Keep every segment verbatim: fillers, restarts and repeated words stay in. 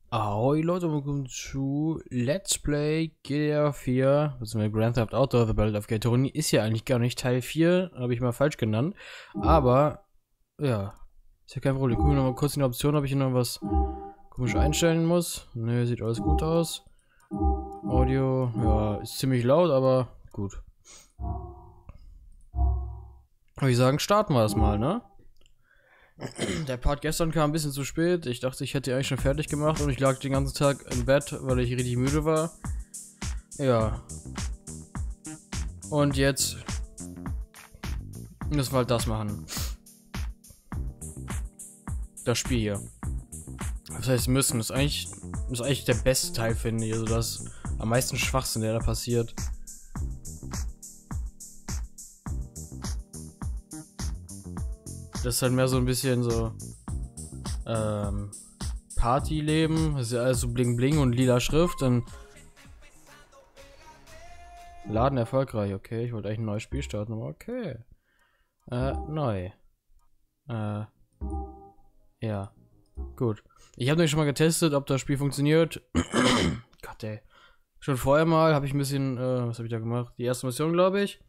Ahoi Leute, willkommen zu Let's Play G T A vier, beziehungsweise Grand Theft Auto, The Battle of Gay Tony. Ist ja eigentlich gar nicht Teil vier, habe ich mal falsch genannt. Aber, ja, ist ja kein Problem. Gucken wir noch mal kurz in die Option, ob ich hier noch was komisch einstellen muss. Ne, sieht alles gut aus. Audio, ja, ist ziemlich laut, aber gut. Würde ich sagen, starten wir das mal, ne? Der Part gestern kam ein bisschen zu spät. Ich dachte, ich hätte ihn eigentlich schon fertig gemacht und ich lag den ganzen Tag im Bett, weil ich richtig müde war. Ja. Und jetzt müssen wir halt das machen. Das Spiel hier. Das heißt, müssen. Das ist eigentlich, das ist eigentlich der beste Teil, finde ich. Also das am meisten Schwachsinn, der da passiert. Das ist halt mehr so ein bisschen so ähm, Partyleben. Das ist ja alles so bling bling und lila Schrift. Dann Laden erfolgreich. Okay, ich wollte eigentlich ein neues Spiel starten, aber okay. Äh, neu. Äh, ja. Gut. Ich habe nämlich schon mal getestet, ob das Spiel funktioniert. Gott, ey. Schon vorher mal habe ich ein bisschen, äh, was habe ich da gemacht? Die erste Mission, glaube ich.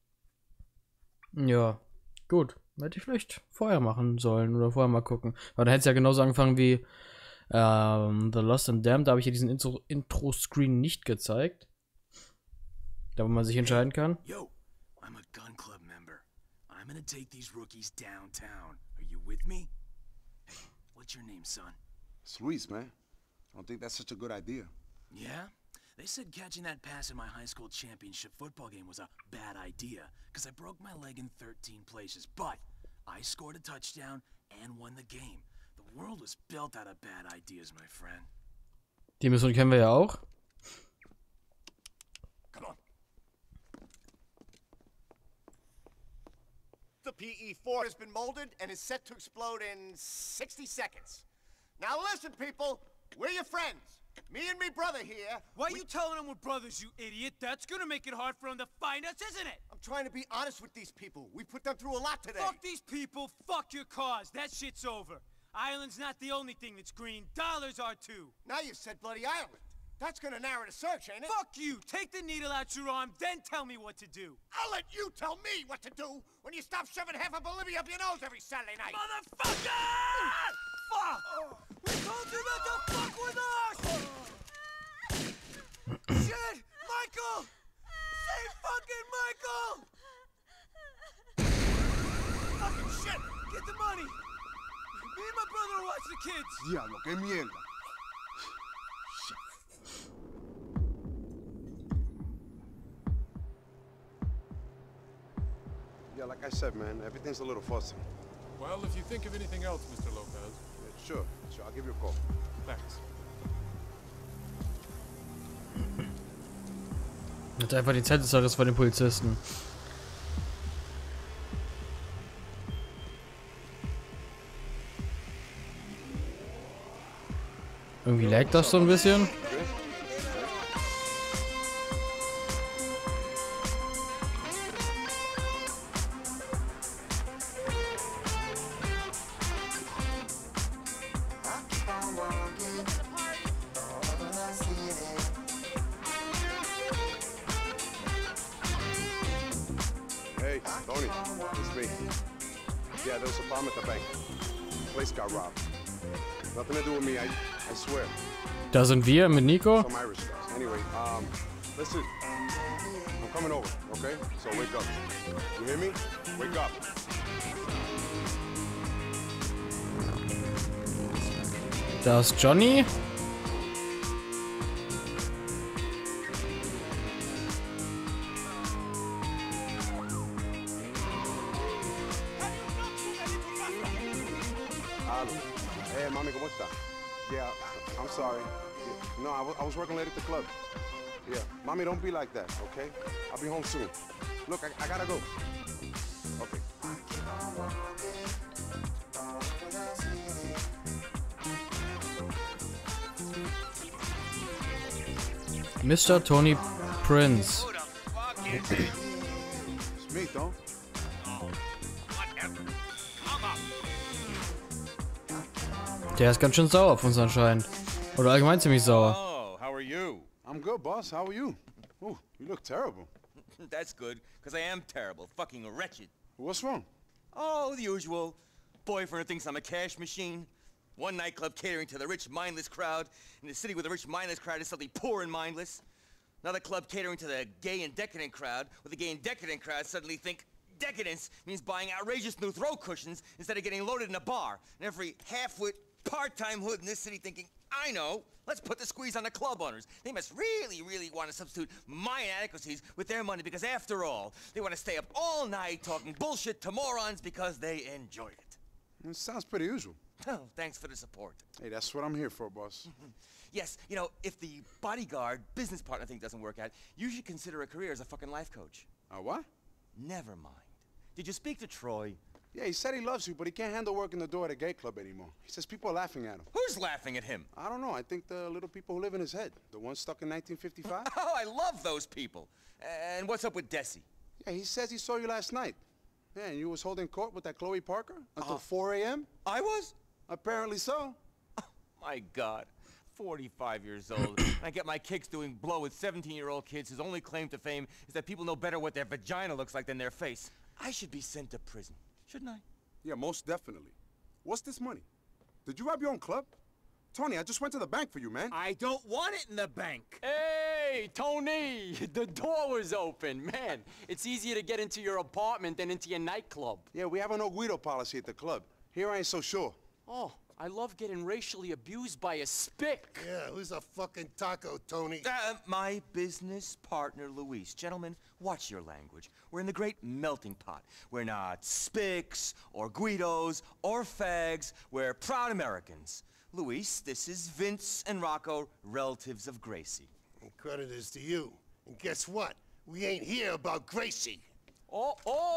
Ja, gut. Hätte ich vielleicht vorher machen sollen oder vorher mal gucken. Aber dann hätte es ja genauso angefangen wie ähm, The Lost and Damned. Da habe ich ja diesen Intro- Intro-Screen nicht gezeigt. Da wo man sich entscheiden kann. Yo, I'm a gun club member. I'm gonna take these rookies downtown. Are you with me? Hey, what's your name, son? It's Luis, man. I don't think that's such a good idea. Yeah? They said catching that pass in my high school championship football game was a bad idea, because I broke my leg in thirteen places, but I scored a touchdown and won the game. The world was built out of bad ideas, my friend. Die Mission kennen wir ja auch. Come on. The P E four has been molded and is set to explode in sixty seconds. Now listen, people, we're your friends. Me and me brother here. Why are we... you telling them we're brothers, you idiot? That's gonna make it hard for them to find us, isn't it? I'm trying to be honest with these people. We put them through a lot today. Fuck these people, fuck your cause. That shit's over. Ireland's not the only thing that's green. Dollars are too. Now you said bloody Ireland. That's gonna narrow the search, ain't it? Fuck you. Take the needle out your arm, then tell me what to do. I'll let you tell me what to do when you stop shoving half of Bolivia up your nose every Saturday night. Motherfucker! Fuck! We told you not to fuck with us! Shit! Michael! Save fucking Michael! Fucking shit! Get the money! Me and my brother will watch the kids! Diablo, qué mierda. Yeah, like I said, man, everything's a little fussy. Well, if you think of anything else, Mister Lopez. Yeah, sure, sure, I'll give you a call. Thanks. Hat einfach die Zeit des Tages von den Polizisten. Irgendwie laggt das so ein bisschen. Hey, Tony, it's me. Yeah, there was a bomb at the bank. The place got robbed. Nothing to do with me, I, I swear. Da sind wir mit Nico. Some Irish guys. Anyway, um, listen. I'm coming over, okay? So wake up. You hear me? Wake up. Da ist Johnny. Aló. Hey, mami, ¿cómo está? Yeah, I'm sorry. Yeah, no, I was, I was working late at the club. Yeah, mommy, don't be like that, okay? I'll be home soon. Look, I, I gotta go. Okay. Mister Tony Prince. It's me, Don. Der ist ganz schön sauer auf uns anscheinend. Oder allgemein ziemlich sauer. Oh, how are you? I'm good, boss. How are you? Oh, you look terrible. That's good, because I am terrible, fucking wretched. What's wrong? Oh, the usual. Boyfriend thinks I'm a cash machine. One nightclub catering to the rich, mindless crowd. In the city where the rich, mindless crowd is suddenly poor and mindless. Another club catering to the gay and decadent crowd, where the gay and decadent crowd suddenly think decadence means buying outrageous new throw cushions instead of getting loaded in a bar. And every half-wit, part-time hood in this city thinking, I know, let's put the squeeze on the club owners. They must really, really want to substitute my inadequacies with their money because, after all, they want to stay up all night talking bullshit to morons because they enjoy it. It sounds pretty usual. Oh, thanks for the support. Hey, that's what I'm here for, boss. Yes, you know, if the bodyguard business partner thing doesn't work out, you should consider a career as a fucking life coach. Uh, what? Never mind. Did you speak to Troy? Yeah, he said he loves you, but he can't handle working the door at a gay club anymore. He says people are laughing at him. Who's laughing at him? I don't know. I think the little people who live in his head. The ones stuck in nineteen fifty-five? Oh, I love those people. And what's up with Desi? Yeah, he says he saw you last night. Yeah, and you was holding court with that Chloe Parker until Uh, four A M? I was? Apparently so. Oh, my God. forty-five years old. And I get my kicks doing blow with seventeen-year-old kids whose only claim to fame is that people know better what their vagina looks like than their face. I should be sent to prison, shouldn't I? Yeah, most definitely. What's this money? Did you rob your own club? Tony, I just went to the bank for you, man. I don't want it in the bank. Hey, Tony! The door was open. Man, it's easier to get into your apartment than into your nightclub. Yeah, we have a no Guido policy at the club. Here I ain't so sure. Oh, I love getting racially abused by a spick. Yeah, who's a fucking taco, Tony? Uh, my business partner, Luis. Gentlemen, watch your language. We're in the great melting pot. We're not Spicks or Guidos or fags. We're proud Americans. Luis, this is Vince and Rocco, relatives of Gracie. And credit is to you. And guess what? We ain't here about Gracie. Oh,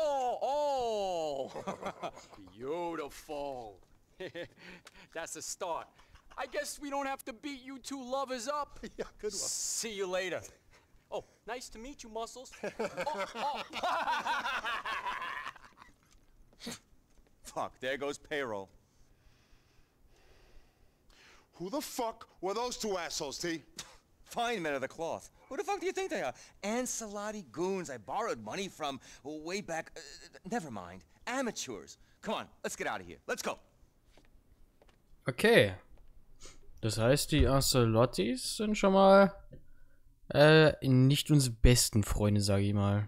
oh, oh! Beautiful. That's a start. I guess we don't have to beat you two lovers up. Yeah, good one. See you later. Oh, nice to meet you, Muscles. oh, oh. Fuck, there goes payroll. Who the fuck were those two assholes, T? Fine men of the cloth. Who the fuck do you think they are? Ancelotti goons I borrowed money from way back. Uh, never mind. Amateurs. Come on, let's get out of here. Let's go. Okay. Das heißt, die Ancelottis sind schon mal äh, nicht unsere besten Freunde, sage ich mal.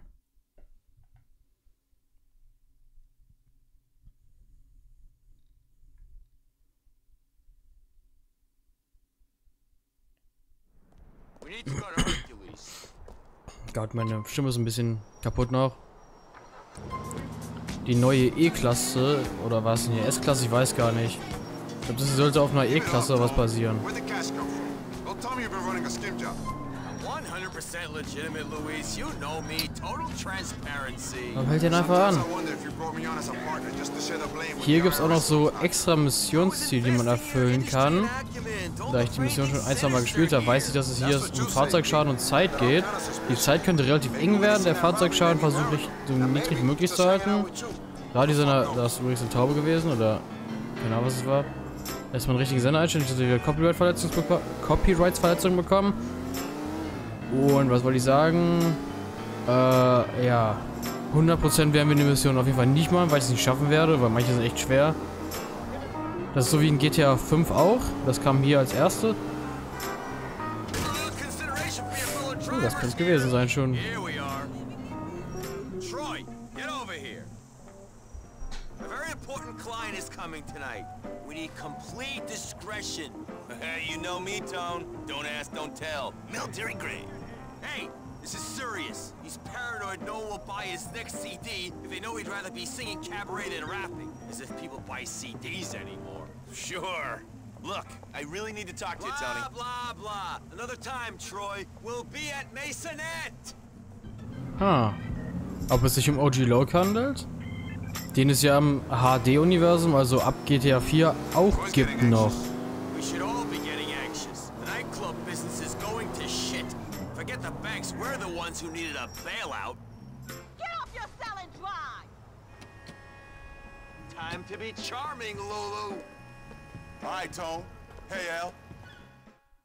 We need to go to Hercules. Gott, meine Stimme ist ein bisschen kaputt noch. Die neue E-Klasse, oder was denn hier? S-Klasse, ich weiß gar nicht. Ich glaube, das sollte auf einer E-Klasse was passieren. Where'd the cash come from? Don't tell me you've been running a skim job. one hundred percent legitimate, Luis. You know me. Total transparency. Dann hält den einfach an. Sometimes I wonder if you brought me on as a partner just to share the blame with Hier the gibt es auch noch so I R S. extra Missionsziele, die man erfüllen kann. Da ich die Mission schon ein, zwei Mal gespielt habe, weiß ich, dass es hier um Fahrzeugschaden und Zeit geht. Die Zeit könnte relativ eng werden. Der Fahrzeugschaden versuche ich so niedrig wie möglich zu halten. Da, die sind, da ist übrigens eine Taube gewesen, oder keine Ahnung, was es war. Erstmal einen richtigen Sender einstellen, dass wir Copyright-Verletzungen bekommen. Und was wollte ich sagen? Äh, ja. hundert Prozent werden wir die Mission auf jeden Fall nicht machen, weil ich es nicht schaffen werde, weil manche sind echt schwer. Das ist so wie in G T A fünf auch. Das kam hier als erste. Oh, das könnte es gewesen sein schon. Here we are. Troy, get over here. A very important client is coming tonight. We need complete discretion. You know me, Tone. Don't ask, don't tell. Military grade. Hey, this is serious. He's paranoid no one will buy his next C D if they know he'd rather be singing cabaret than rapping. As if people buy C Ds anymore. Sure. Look, I really need to talk to you, Tony. Blah, blah, blah. Another time, Troy. We'll be at Masonette. Ah. Ob es sich um O G Loc handelt? Den es ja im H D-Universum, also ab G T A vier, auch gibt noch. We should all be getting anxious. The nightclub business is going to shit. Forget the banks, we're the ones who needed a bailout. Get off your cell and drive! Time to be charming, Lulu. All right, Tone. Hey, Al.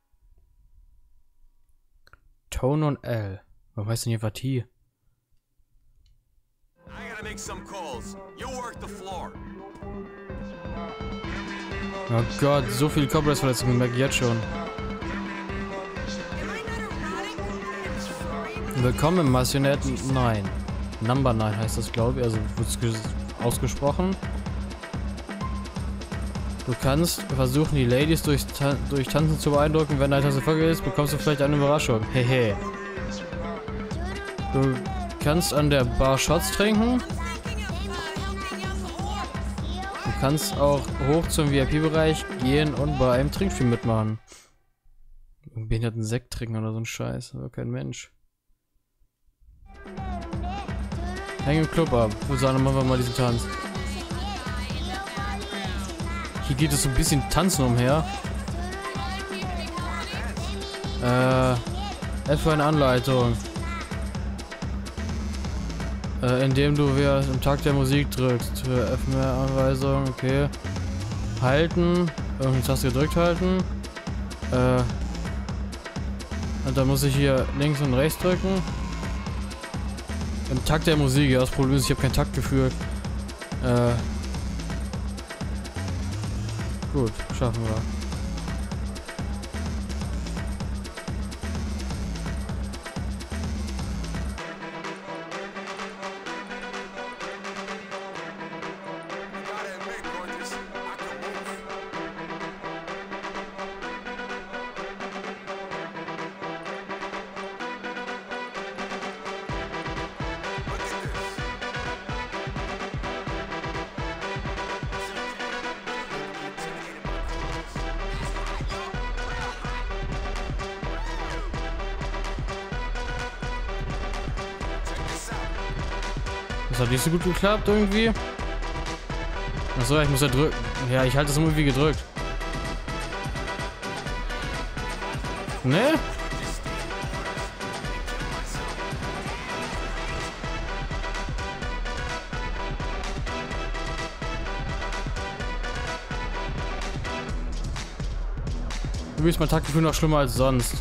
Tone und L. Warum heißt denn hier Vati? I gotta make some calls. You work the floor. Oh Gott, so viel Cobras-Verletzungen merke ich jetzt schon. Willkommen im Massionetten neun. Number neun heißt das, glaube ich. Also wird es ausgesprochen. Du kannst versuchen, die Ladies durch, Tan durch Tanzen zu beeindrucken. Wenn deine Tasse voll ist, bekommst du vielleicht eine Überraschung. Hehe. Du kannst an der Bar Shots trinken. Du kannst auch hoch zum V I P-Bereich gehen und bei einem Trinkspiel mitmachen. Einen behinderten Sekt trinken oder so ein Scheiß. Aber kein Mensch. Häng im Club ab. Ich würde sagen, machen wir mal diesen Tanz. Hier geht es so ein bisschen tanzen umher. Äh, F für eine Anleitung. Äh, indem du während im Takt der Musik drückst. Für F mehr Anweisung, okay. Halten. Irgendeine Taste gedrückt halten. Äh. Und dann muss ich hier links und rechts drücken. Im Takt der Musik, ja, das Problem ist, ich habe kein Taktgefühl. Äh. Gut, schaffen wir. Das hat nicht so gut geklappt irgendwie. Achso, ich muss ja drücken. Ja, ich halte das irgendwie gedrückt. Ne? Du bist mein Taktgefühl noch schlimmer als sonst.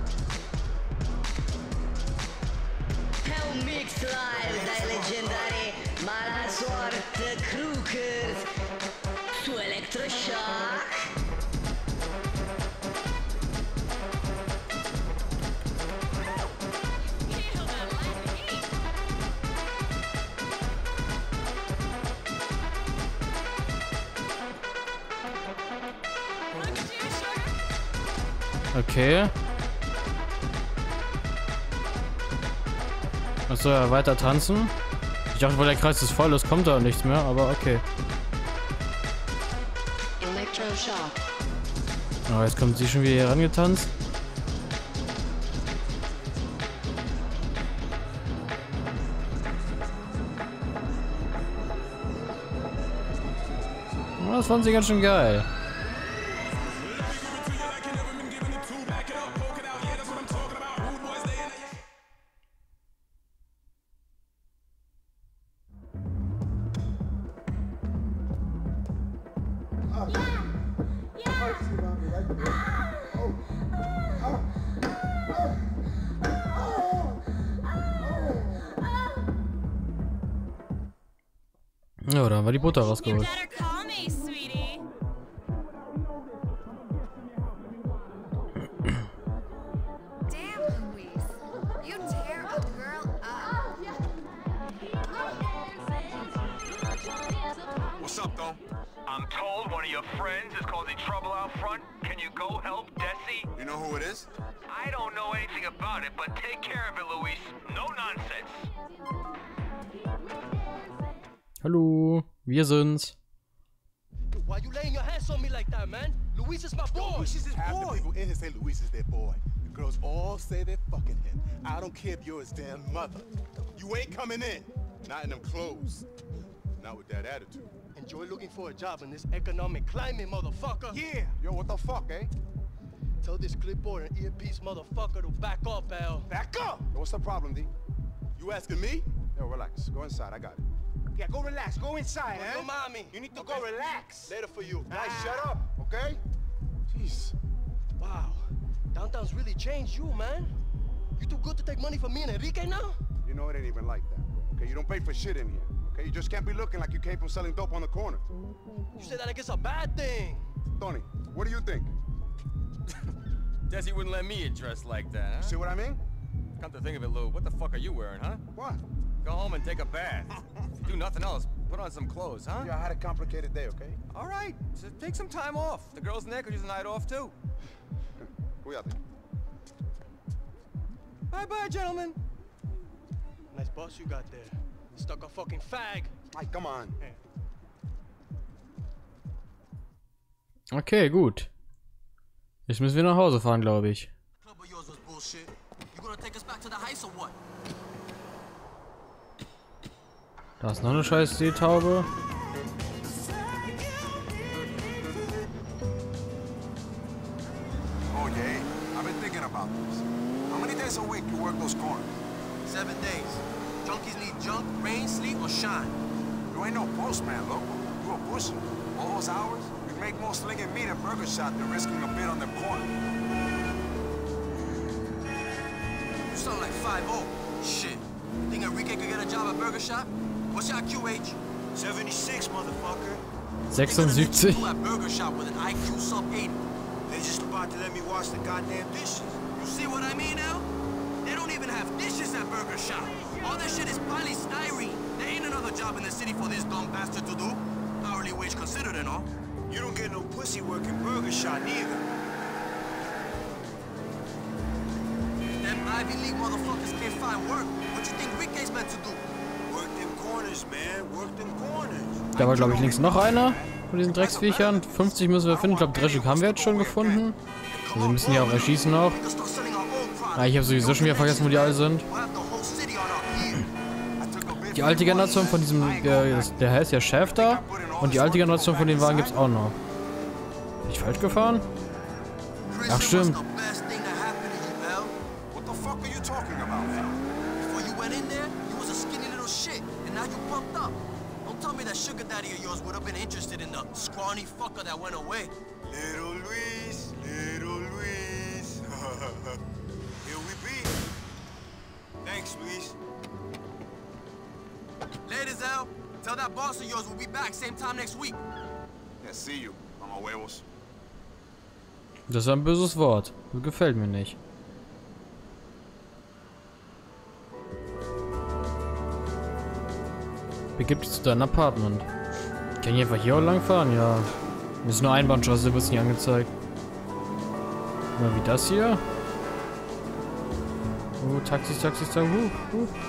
Okay. Achso, ja, weiter tanzen. Ich dachte, weil der Kreis ist voll ist, kommt da nichts mehr, aber okay. Oh, jetzt kommt sie schon wieder hier rangetanzt. Oh, das fand sie ganz schön geil. Ja, da haben wir die Butter rausgeholt. What's up, though? I'm told one of your friends is causing trouble out front. Can you go help Desi? You know who it is? I don't know anything about it, but take care of it, Luis. No nonsense. Hallo, wir sind's. Why you laying your hands on me like that, man? Luis is my boy. Luis is his Half boy. the people in here say Luis is their boy. The girls all say they're fucking him. I don't care if you're his damn mother. You ain't coming in. Not in them clothes. Not with that attitude. Enjoy looking for a job in this economic climate, motherfucker. Yeah. Yo, what the fuck, eh? Tell this clipboard and earpiece motherfucker to back up, Al. Back up! Yo, what's the problem, D? You asking me? Yo, relax. Go inside. I got it. Yeah, go relax. Go inside, Yo, eh? mommy. You need to Okay. go relax. Later for you. Guys, shut up, okay? Jeez. Wow. Downtown's really changed you, man. You too good to take money from me and Enrique now? You know it ain't even like that, bro. Okay, you don't pay for shit in here. Okay, you just can't be looking like you came from selling dope on the corner. You say that like it's a bad thing. Tony, what do you think? Desi wouldn't let me dress like that, huh? See what I mean? Come to think of it, Lou, what the fuck are you wearing, huh? What? Go home and take a bath. Do nothing else. Put on some clothes, huh? Yeah, I had a complicated day, okay? All right, so take some time off. The girls in there could use a night off, too. Cuídate. Bye-bye, gentlemen. Nice boss you got there. Stuck a fucking fag. Mike, come on. Okay, gut. Jetzt müssen wir nach Hause fahren, glaube ich. Da ist noch eine scheiß Seetaube. Oh, yeah. I've been thinking about this. How many days a week you work those corners? Seven days. Junkies need junk, rain, sleet, or shine. You ain't no postman, loco. You a pusher. All those hours, you make more slinging meat at Burger Shot than risking a bit on the corner. You sound like five oh. Shit. You think Enrique could get a job at Burger Shot? What's your Q H? seventy-six, motherfucker. sechsundsiebzig. At Burger Shot with an I Q sub eighty. They're just about to let me wash the goddamn dishes. You see what I mean now? They don't even have dishes at Burger Shot. All that shit is polystyrene. There ain't another job in the city for this dumb bastard to do. Hourly wage considered and all. You don't get no pussy work in Burger Shot neither. Them Ivy League motherfuckers can't find work. What you think Enrique's meant to do? Work them corners, man. Work them corners. Da war, glaube ich, links noch einer von diesen Drecksviechern. fünfzig müssen wir finden. Ich glaube, drei Stück haben wir jetzt schon gefunden. Also wir müssen ja auch erschießen noch. Ah, ich habe sowieso schon wieder vergessen, wo die alle sind. Die alte Generation von diesem, der, der heißt ja Chef da. Und die alte Generation von den Wagen gibt es auch noch. Bin ich falsch gefahren? Ach, stimmt. Little Luis, little Luis. Here we be. Thanks, Luis. Ladies out. Tell that boss of yours we'll be back same time next week. Yeah, see you, mama huevos. Das ist ein böses Wort. Das gefällt mir nicht. Begib dich zu deinem Apartment. Kann ich einfach hier auch lang fahren? Ja. Das ist nur Einbahnstraße, wird es nicht angezeigt. Mal wie das hier. Oh, Taxis, Taxis, Taxis. Uh, uh.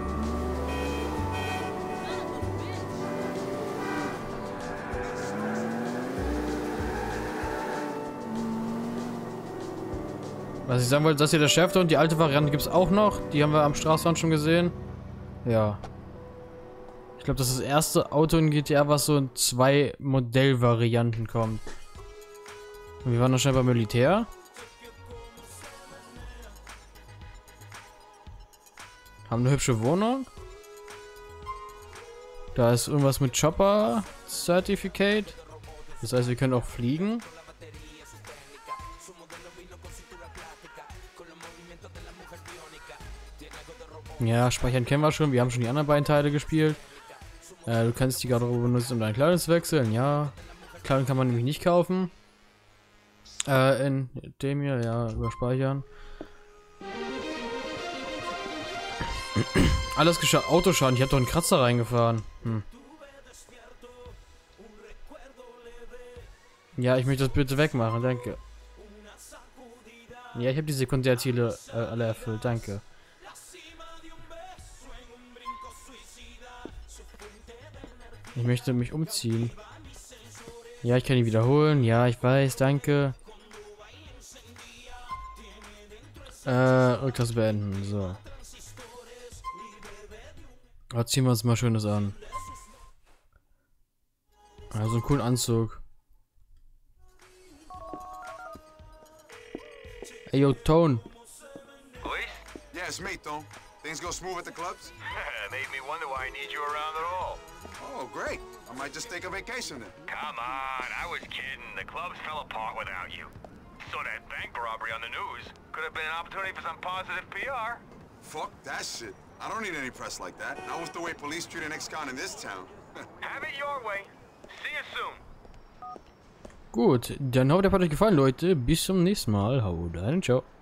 Was ich sagen wollte, das hier der Schärfte und die alte Variante gibt es auch noch. Die haben wir am Straßenrand schon gesehen. Ja. Ich glaube, das ist das erste Auto in G T A, was so in zwei Modellvarianten kommt. Und wir waren noch schnell beim Militär. Haben eine hübsche Wohnung. Da ist irgendwas mit Chopper Certificate. Das heißt, wir können auch fliegen. Ja, speichern kennen wir schon. Wir haben schon die anderen beiden Teile gespielt. Äh, du kannst die Garderobe benutzen, um deine Kleidung zu wechseln. Ja. Kleidung kann man nämlich nicht kaufen. Äh, in dem hier, ja, überspeichern. Alles geschah. Autoschaden. Ich habe doch einen Kratzer reingefahren. Hm. Ja, ich möchte das bitte wegmachen. Danke. Ja, ich habe die Sekundärziele äh, alle erfüllt. Danke. Ich möchte mich umziehen. Ja, ich kann ihn wiederholen. Ja, ich weiß, danke. Äh, Rücktaste beenden. So. Aber ziehen wir uns mal Schönes an. Also einen coolen Anzug. Hey, yo, Tone. Luis? Yeah, it's me, Tone. Things go smooth at the clubs? Made me wonder why I need you around at all. Oh, great. I might just take a vacation then. Come on, I was kidding. The clubs fell apart without you. Saw that bank robbery on the news. Could have been an opportunity for some positive P R. Fuck that shit. I don't need any press like that. Not with the way police treat an ex-con in this town. Have it your way. See you soon. Gut, dann hoffe ich, der hat euch gefallen, Leute. Bis zum nächsten Mal. Haut rein, ciao.